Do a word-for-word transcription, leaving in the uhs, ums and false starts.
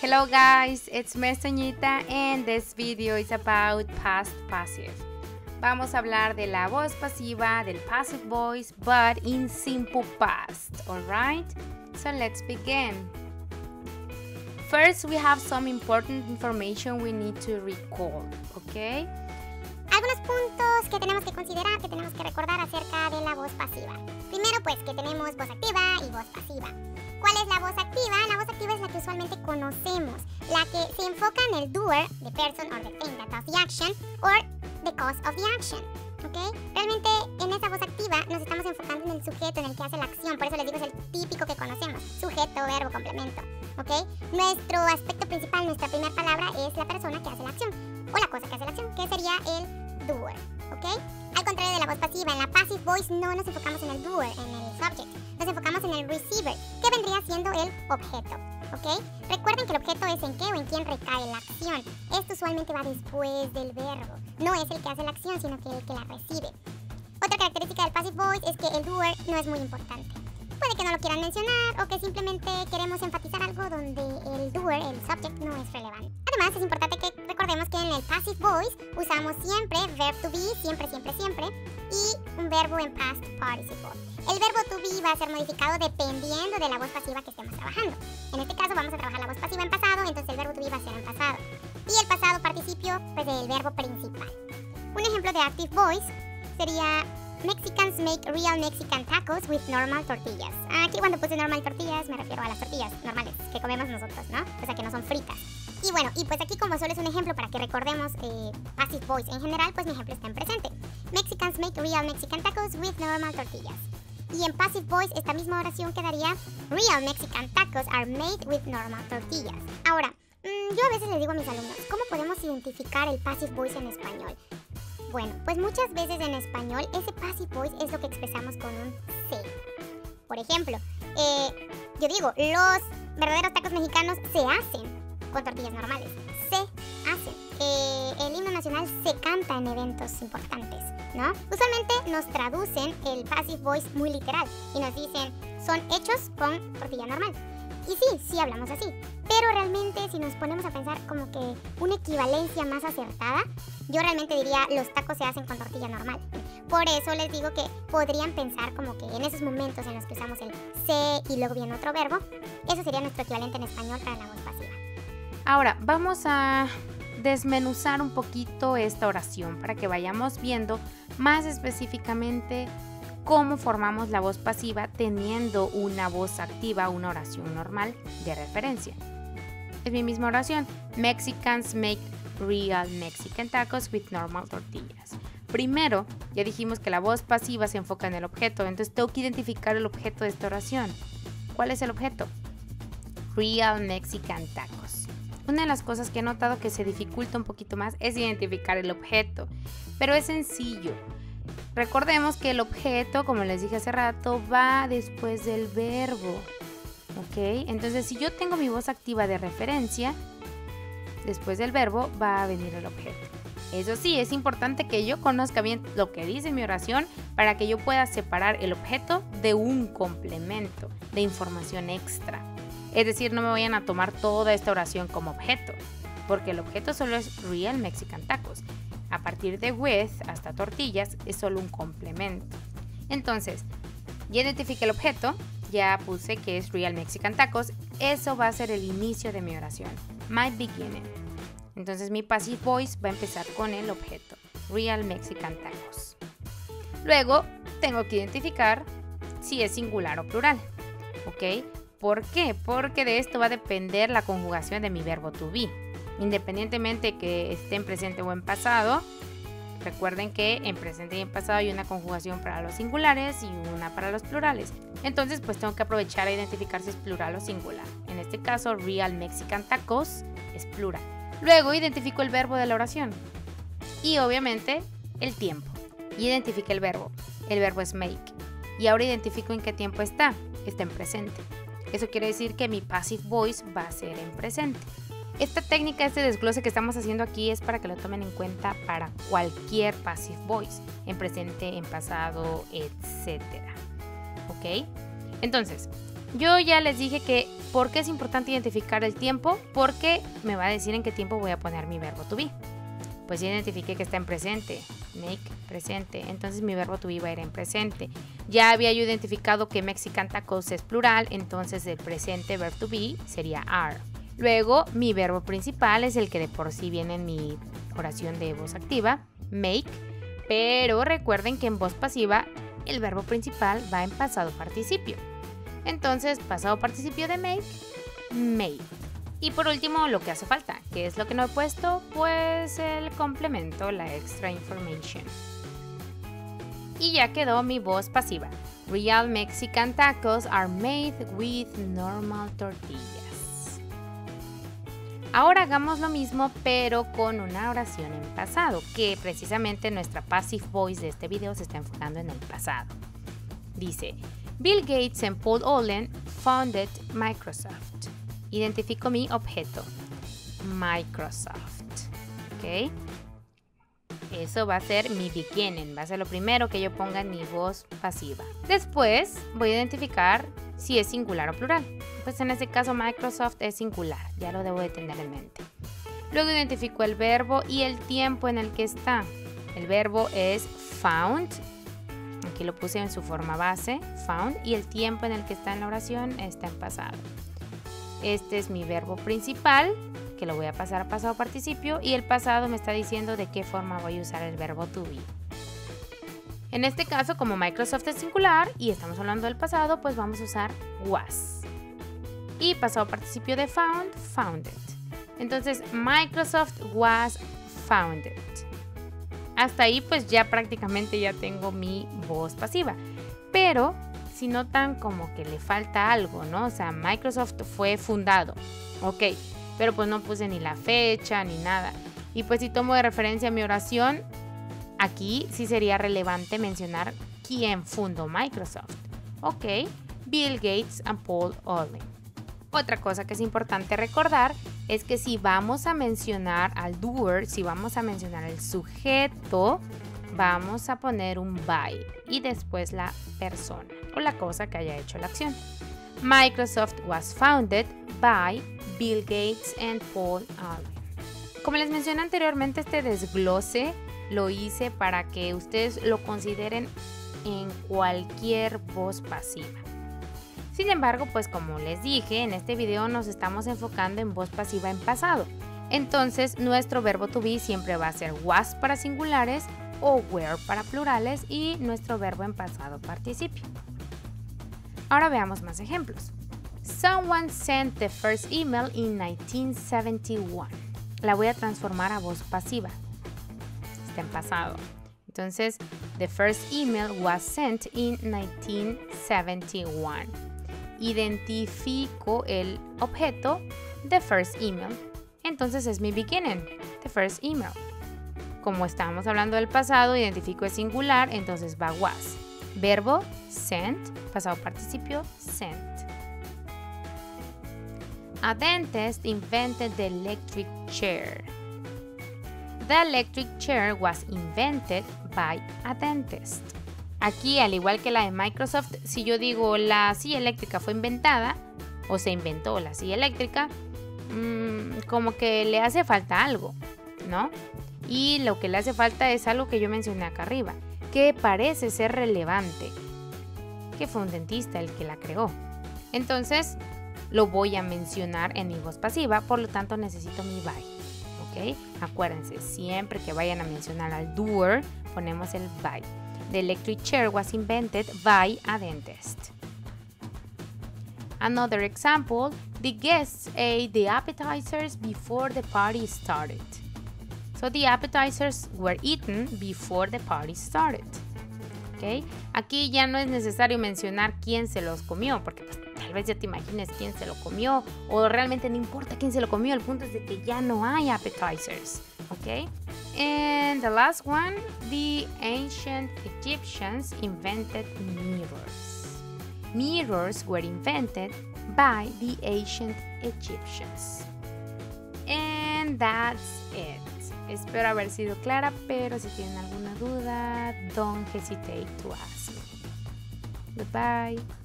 Hello guys, it's Mesoñita and this video is about past passive. Vamos a hablar de la voz pasiva, del passive voice, but in simple past, alright? So let's begin. First, we have some important information we need to recall, okay? Algunos puntos que tenemos que considerar, que tenemos que recordar acerca de la voz pasiva. Primero, pues, que tenemos voz activa y voz pasiva. ¿Cuál es la voz activa? La voz activa es la que usualmente conocemos, la que se enfoca en el doer, the person or the thing that does the action, or the cause of the action, ¿ok? Realmente en esa voz activa nos estamos enfocando en el sujeto, en el que hace la acción, por eso les digo es el típico que conocemos, sujeto, verbo, complemento, ¿ok? Nuestro aspecto principal, nuestra primera palabra es la persona que hace la acción, o la cosa que hace la acción, que sería el doer, ¿ok? Al contrario de la voz pasiva, en la passive voice no nos enfocamos en el doer, en el subject, nos enfocamos en el receiver, que vendría siendo el objeto, ¿ok? Recuerden que el objeto es en qué o en quién recae la acción. Esto usualmente va después del verbo. No es el que hace la acción, sino que el que la recibe. Otra característica del passive voice es que el doer no es muy importante. Puede que no lo quieran mencionar o que simplemente queremos enfatizar algo donde el doer, el subject, no es relevante. Además, es importante que recordemos que en el passive voice usamos siempre verb to be, siempre, siempre, siempre, y un verbo en past participle. El verbo to be va a ser modificado dependiendo de la voz pasiva que estemos trabajando. En este caso vamos a trabajar la voz pasiva en pasado, entonces el verbo to be va a ser en pasado. Y el pasado participio, pues del verbo principal. Un ejemplo de active voice sería Mexicans make real Mexican tacos with normal tortillas. Aquí cuando puse normal tortillas me refiero a las tortillas normales que comemos nosotros, ¿no? O sea que no son fritas. Y bueno, y pues aquí como solo es un ejemplo para que recordemos eh, passive voice en general, pues mi ejemplo está en presente. Mexicans make real Mexican tacos with normal tortillas. Y en passive voice esta misma oración quedaría real Mexican tacos are made with normal tortillas. Ahora, mmm, yo a veces les digo a mis alumnos, ¿cómo podemos identificar el passive voice en español? Bueno, pues muchas veces en español ese passive voice es lo que expresamos con un se. Por ejemplo, eh, yo digo, los verdaderos tacos mexicanos se hacen con tortillas normales. Se hacen. Eh, el himno nacional se canta en eventos importantes, ¿no? Usualmente nos traducen el passive voice muy literal y nos dicen, son hechos con tortilla normal. Y sí, sí hablamos así, pero realmente si nos ponemos a pensar como que una equivalencia más acertada, yo realmente diría los tacos se hacen con tortilla normal. Por eso les digo que podrían pensar como que en esos momentos en los que usamos el se y luego viene otro verbo, eso sería nuestro equivalente en español para la voz pasiva. Ahora, vamos a desmenuzar un poquito esta oración para que vayamos viendo más específicamente cómo formamos la voz pasiva teniendo una voz activa, una oración normal de referencia. Es mi misma oración. Mexicans make real Mexican tacos with normal tortillas. Primero, ya dijimos que la voz pasiva se enfoca en el objeto, entonces tengo que identificar el objeto de esta oración. ¿Cuál es el objeto? Real Mexican tacos. Una de las cosas que he notado que se dificulta un poquito más es identificar el objeto, pero es sencillo. Recordemos que el objeto, como les dije hace rato, va después del verbo, ¿ok? Entonces, si yo tengo mi voz activa de referencia, después del verbo va a venir el objeto. Eso sí, es importante que yo conozca bien lo que dice mi oración para que yo pueda separar el objeto de un complemento, de información extra. Es decir, no me vayan a tomar toda esta oración como objeto, porque el objeto solo es real Mexican tacos. A partir de with hasta tortillas es solo un complemento. Entonces, ya identifiqué el objeto, ya puse que es real Mexican tacos, eso va a ser el inicio de mi oración, my beginning. Entonces mi passive voice va a empezar con el objeto, real Mexican tacos. Luego tengo que identificar si es singular o plural, ¿ok? ¿Por qué? Porque de esto va a depender la conjugación de mi verbo to be. Independientemente que esté en presente o en pasado, recuerden que en presente y en pasado hay una conjugación para los singulares y una para los plurales. Entonces, pues tengo que aprovechar a identificar si es plural o singular. En este caso, real Mexican tacos es plural. Luego identifico el verbo de la oración y obviamente el tiempo. Y identifique el verbo. El verbo es make. Y ahora identifico en qué tiempo está. Está en presente. Eso quiere decir que mi passive voice va a ser en presente. Esta técnica, este desglose que estamos haciendo aquí es para que lo tomen en cuenta para cualquier passive voice, en presente, en pasado, etcétera. ¿Ok? Entonces, Yo ya les dije que ¿por qué es importante identificar el tiempo? Porque me va a decir en qué tiempo voy a poner mi verbo to be. Pues ya identifiqué que está en presente, make presente, entonces mi verbo to be va a ir en presente. Ya había yo identificado que Mexican tacos es plural, entonces el presente verb to be sería are. Luego mi verbo principal es el que de por sí viene en mi oración de voz activa, make, pero recuerden que en voz pasiva el verbo principal va en pasado participio. Entonces pasado participio de make, made. Y por último, lo que hace falta. ¿Qué es lo que no he puesto? Pues el complemento, la extra information. Y ya quedó mi voz pasiva. Real Mexican tacos are made with normal tortillas. Ahora hagamos lo mismo, pero con una oración en pasado, que precisamente nuestra passive voice de este video se está enfocando en el pasado. Dice, Bill Gates and Paul Allen founded Microsoft. Identifico mi objeto, Microsoft, ¿ok? Eso va a ser mi beginning, va a ser lo primero que yo ponga en mi voz pasiva. Después voy a identificar si es singular o plural. Pues en este caso Microsoft es singular, ya lo debo de tener en mente. Luego identifico el verbo y el tiempo en el que está. El verbo es found, aquí lo puse en su forma base, found, y el tiempo en el que está en la oración está en pasado. Este es mi verbo principal, que lo voy a pasar a pasado participio, y el pasado me está diciendo de qué forma voy a usar el verbo to be. En este caso, como Microsoft es singular y estamos hablando del pasado, pues vamos a usar was. Y pasado participio de found, founded. Entonces, Microsoft was founded. Hasta ahí pues ya prácticamente ya tengo mi voz pasiva. Pero si notan como que le falta algo, ¿no? O sea, Microsoft fue fundado, ok, pero pues no puse ni la fecha ni nada. Y pues si tomo de referencia mi oración, aquí sí sería relevante mencionar quién fundó Microsoft. Ok, Bill Gates and Paul Allen. Otra cosa que es importante recordar es que si vamos a mencionar al doer, si vamos a mencionar el sujeto, vamos a poner un by y después la persona o la cosa que haya hecho la acción. Microsoft was founded by Bill Gates and Paul Allen. Como les mencioné anteriormente, este desglose lo hice para que ustedes lo consideren en cualquier voz pasiva. Sin embargo, pues como les dije, en este video nos estamos enfocando en voz pasiva en pasado. Entonces, nuestro verbo to be siempre va a ser was para singulares o were para plurales y nuestro verbo en pasado participio. Ahora veamos más ejemplos. Someone sent the first email in nineteen seventy-one. La voy a transformar a voz pasiva. Está en pasado. Entonces, the first email was sent in nineteen seventy-one. Identifico el objeto, the first email. Entonces es mi beginning, the first email. Como estábamos hablando del pasado, identifico el singular, entonces va was. Verbo, sent, pasado participio, sent. A dentist invented the electric chair. The electric chair was invented by a dentist. Aquí, al igual que la de Microsoft, si yo digo la silla eléctrica fue inventada, o se inventó la silla eléctrica, mmm, como que le hace falta algo, ¿no? Y lo que le hace falta es algo que yo mencioné acá arriba, que parece ser relevante, que fue un dentista el que la creó. Entonces, lo voy a mencionar en mi voz pasiva, por lo tanto necesito mi by, ¿ok? Acuérdense, siempre que vayan a mencionar al doer, ponemos el by. The electric chair was invented by a dentist. Another example, the guests ate the appetizers before the party started. So the appetizers were eaten before the party started. ¿Okay? Aquí ya no es necesario mencionar quién se los comió, porque pues, tal vez ya te imagines quién se lo comió, o realmente no importa quién se lo comió, el punto es de que ya no hay appetizers. ¿Ok? And the last one, the ancient Egyptians invented mirrors. Mirrors were invented by the ancient Egyptians. And that's it. Espero haber sido clara, pero si tienen alguna duda, don't hesitate to ask me. Goodbye.